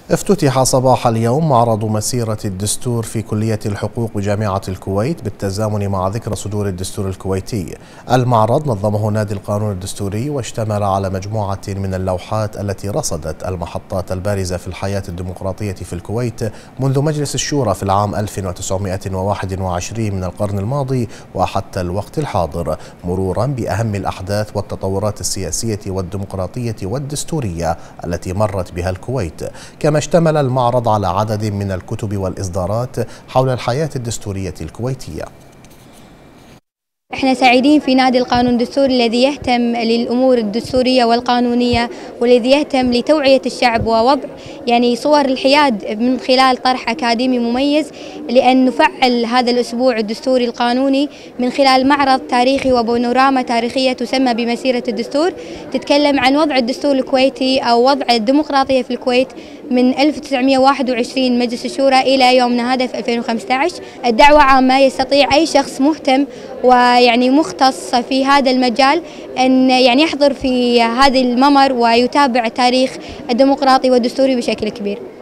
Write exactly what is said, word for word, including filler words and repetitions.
افتتح صباح اليوم معرض مسيرة الدستور في كلية الحقوق بجامعة الكويت بالتزامن مع ذكرى صدور الدستور الكويتي. المعرض نظمه نادي القانون الدستوري واشتمل على مجموعة من اللوحات التي رصدت المحطات البارزة في الحياة الديمقراطية في الكويت منذ مجلس الشورى في العام ألف وتسعمائة وواحد وعشرين من القرن الماضي وحتى الوقت الحاضر، مرورا بأهم الأحداث والتطورات السياسية والديمقراطية والدستورية التي مرت بها الكويت. كما اشتمل المعرض على عدد من الكتب والإصدارات حول الحياة الدستورية الكويتية. احنا سعيدين في نادي القانون الدستوري الذي يهتم للأمور الدستورية والقانونية والذي يهتم لتوعية الشعب ووضع يعني صور الحياد من خلال طرح أكاديمي مميز، لأن نفعل هذا الأسبوع الدستوري القانوني من خلال معرض تاريخي وبانوراما تاريخية تسمى بمسيرة الدستور، تتكلم عن وضع الدستور الكويتي أو وضع الديمقراطية في الكويت من ألف وتسعمائة وواحد وعشرين مجلس الشورى إلى يومنا هذا في ألفين وخمسة عشر. الدعوة عامة، يستطيع أي شخص مهتم ويعني مختص في هذا المجال أن يعني يحضر في هذه الممر ويتابع تاريخ الديمقراطي والدستوري بشكل كبير.